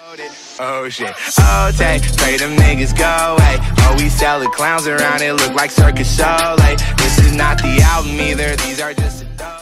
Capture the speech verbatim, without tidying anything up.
Oh shit, oh take, pray them niggas go away. Oh, we sell the clowns around, it look like circus show. Like, this is not the album either, these are just a